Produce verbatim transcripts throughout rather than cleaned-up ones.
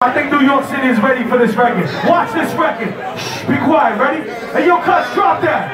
I think New York City is ready for this record. Watch this record. Shh, be quiet, ready? Hey, yo, Cuts, drop that.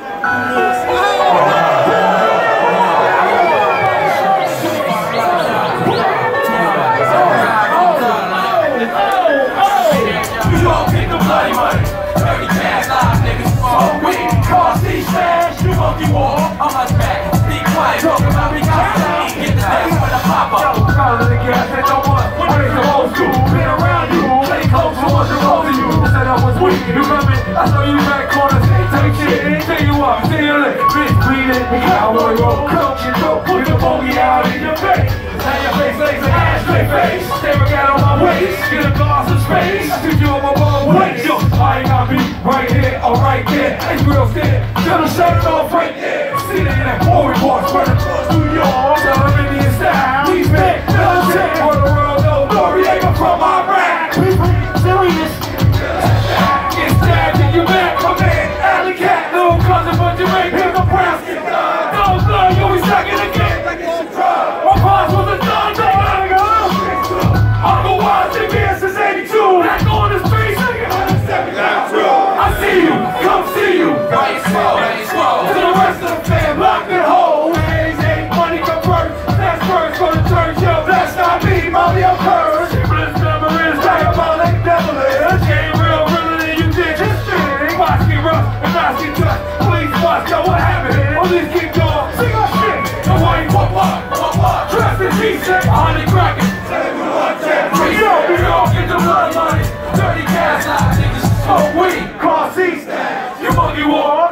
New York, take the bloody money. Dirty cash, live niggas, smoke weed, car seat smash, you monkey war. I'm on back, be quiet, talk about me, got to get the day for the pop-up. Call it the gas, and no one, raise the old school, been around you, play close, so what's the roll to you? Said I was weak, you coming, I saw you back corners, take shit, tell you what, see you later, bitch, bleeding, cowboy roll, coach and go, put the bogey out in your face. Now your face lays an ashtray face, staring at on my waist, get a glass of space, I took you on my bone waist, yo, I ain't got me right here, or right there, it's real thin, till the shirt off right there, see that in that boy boss, spread across New York, tell them Indian style, he's back, tell them shit, for the world, no, Noriega from my rack, we serious, it's stabbed in your back, my man, Alley Cat, little cousin, but you ain't here, the brown skin, no blood, yo, we stuck it again, like it's a drug, my boss was a dog, Uncle Wise, been here since eighty-two, back on the streets, I see you, come see you, right slow, right slow, to the rest of the fam, locked and hold, hands ain't money come first, that's first for the church, yo, that's not me, Molly, I'm cursed, simplest number is diabolic, devil is, ain't real, realer than you did, just think, watch me rough, and I see touch, please watch, yo, what happened, all these keep going, sing our shit, no white, what, what, what, what, trust in Jesus, honey cracking, yo, we all get the blood money, dirty cash, live niggas, smoke weed, car seats, you monkey war.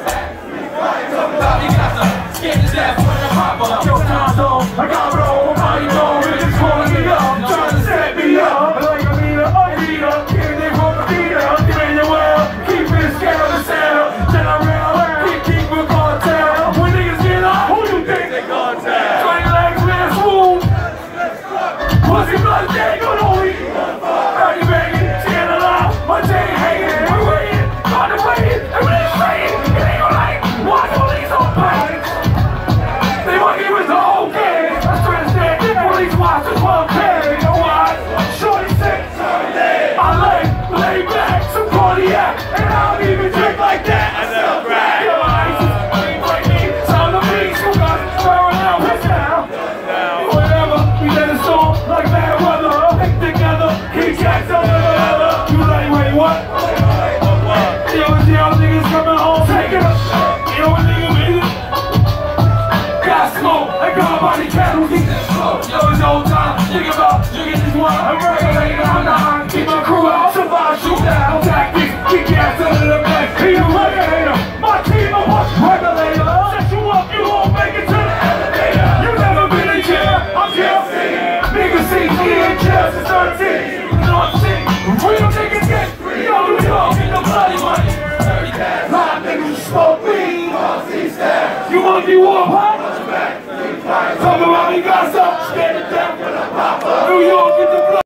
Scared to death when I pop up. Yo, time zone, I got roll, money roll, bitches calling me up, trying to set me up. Like a meter, a meter, give me from the meter, give me your well, keep it scared of the sound. Then I ran around, keep keep with cartel. When niggas get up, who you think they gonna tell? Twenty legs, man, swoon. Pussy blood, they gonna eat. Dirty baby, scared alive, my day hanging, we're waiting, contemplating, and when it's saying, it ain't gonna like, watch police on planes. They want to give us the whole game. I stress that police watch us one pay. You know why? Shorty sick, I lay, lay back, some Cardiac, and I don't even drink like that. I still brag. Yo, ISIS, ain't like me, sound of me, so guys, swearing out, piss down. Whatever, we let it storm like bad weather. Stick together, keep jacks on the other. You like, wait, what? Yo, it's y'all niggas coming home, take it up. You know what nigga mean it? Got smoke, I got body cattle, keep that smoke. Yo, it's old time, think about, drinking this one. I'm regulating on nine, keep my crew out, survive, shoot down, tactics, kick ass under the back. He's a regulator, my team a watch regulator. Set you up, you won't make it to the elevator. You never been in jail, I'm jail sitting. Niggas see me in jail since thirteen. You know I'm sick, real niggas get free. Yo, New York, get the bloody money. Dirty cash, live niggas smoke weed. You monkey war, what? Talk about me gossip, scared to death when I pop up. New York.